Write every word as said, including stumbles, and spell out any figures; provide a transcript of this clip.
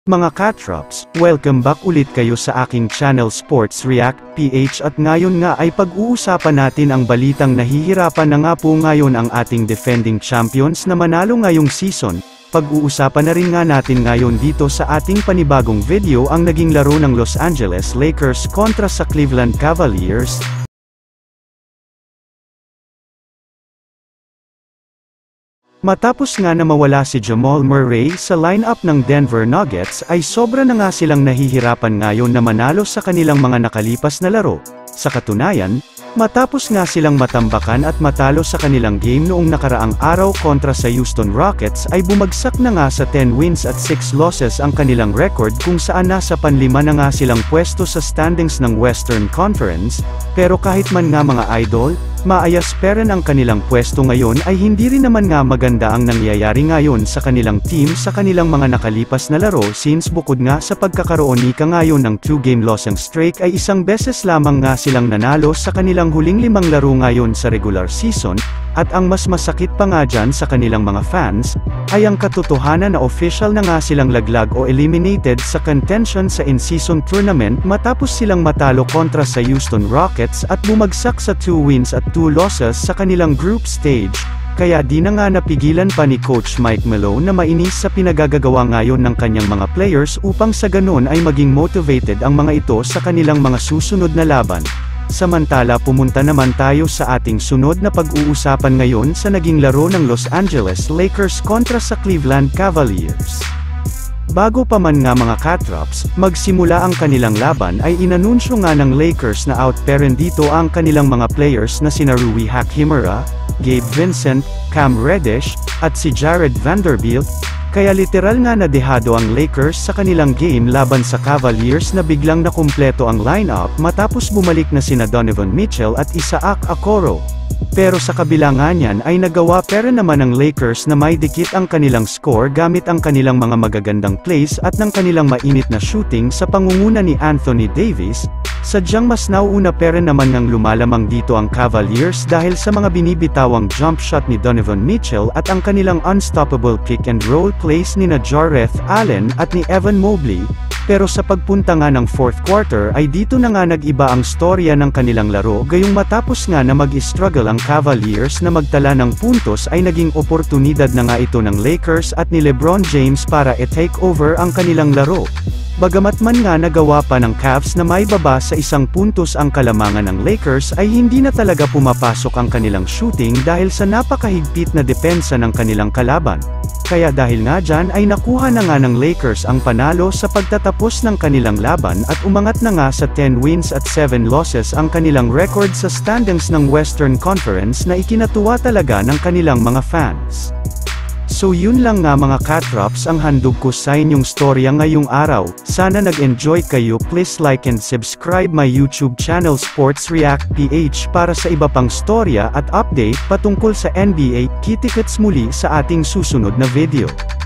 Mga Katrops, welcome back ulit kayo sa aking channel Sports React P H at ngayon nga ay pag-uusapan natin ang balitang nahihirapan na nga po ngayon ang ating defending champions na manalo ngayong season. Pag-uusapan na rin nga natin ngayon dito sa ating panibagong video ang naging laro ng Los Angeles Lakers kontra sa Cleveland Cavaliers. Matapos nga na mawala si Jamal Murray sa lineup ng Denver Nuggets ay sobra na nga silang nahihirapan ngayon na manalo sa kanilang mga nakalipas na laro. Sa katunayan, matapos nga silang matambakan at matalo sa kanilang game noong nakaraang araw kontra sa Houston Rockets ay bumagsak na nga sa ten wins at six losses ang kanilang record kung saan nasa panlima na nga silang pwesto sa standings ng Western Conference, pero kahit man nga mga idol, maayos pa rin ang kanilang pwesto ngayon ay hindi rin naman nga maganda ang nangyayari ngayon sa kanilang team sa kanilang mga nakalipas na laro since bukod nga sa pagkakaroon ika ngayon ng two-game losing streak ay isang beses lamang nga silang nanalo sa kanilang huling limang laro ngayon sa regular season, at ang mas masakit pa nga dyan sa kanilang mga fans, ay ang katotohanan na official na nga silang laglag o eliminated sa contention sa in-season tournament matapos silang matalo kontra sa Houston Rockets at bumagsak sa two wins at two losses sa kanilang group stage. Kaya di na nga napigilan pa ni Coach Mike Malone na mainis sa pinagagagawa ngayon ng kanyang mga players upang sa ganon ay maging motivated ang mga ito sa kanilang mga susunod na laban. Samantala pumunta naman tayo sa ating sunod na pag-uusapan ngayon sa naging laro ng Los Angeles Lakers kontra sa Cleveland Cavaliers. Bago pa man nga mga Katrops, magsimula ang kanilang laban ay inanunsyo nga ng Lakers na out pa rin dito ang kanilang mga players na sina Rui Hachimura, Gabe Vincent, Cam Reddish, at si Jared Vanderbilt, kaya literal nga nadehado ang Lakers sa kanilang game laban sa Cavaliers na biglang nakumpleto ang lineup matapos bumalik na sina Donovan Mitchell at Isaac Okoro. Pero sa kabila nga niyan ay nagawa pa rin naman ng Lakers na may dikit ang kanilang score gamit ang kanilang mga magagandang plays at ng kanilang mainit na shooting sa pangunguna ni Anthony Davis. Sadyang mas nauuna pa rin naman ngang lumalamang dito ang Cavaliers dahil sa mga binibitawang jump shot ni Donovan Mitchell at ang kanilang unstoppable pick and roll plays ni na Jarrett Allen at ni Evan Mobley. Pero sa pagpunta nga ng fourth quarter ay dito na nga nag-iba ang storya ng kanilang laro gayong matapos nga na mag-struggle ang Cavaliers na magtala ng puntos ay naging oportunidad na nga ito ng Lakers at ni LeBron James para i-take over ang kanilang laro. Bagamat man nga nagawa pa ng Cavs na may baba sa isang puntos ang kalamangan ng Lakers ay hindi na talaga pumapasok ang kanilang shooting dahil sa napakahigpit na depensa ng kanilang kalaban. Kaya dahil nga dyan ay nakuha na nga ng Lakers ang panalo sa pagtatapos ng kanilang laban at umangat na nga sa ten wins at seven losses ang kanilang record sa standings ng Western Conference na ikinatuwa talaga ng kanilang mga fans. So yun lang nga mga Katrops ang handog ko sa inyong storya ngayong araw. Sana nag-enjoy kayo. Please like and subscribe my YouTube channel Sports React P H para sa iba pang storya at update patungkol sa N B A. Kita-kits muli sa ating susunod na video.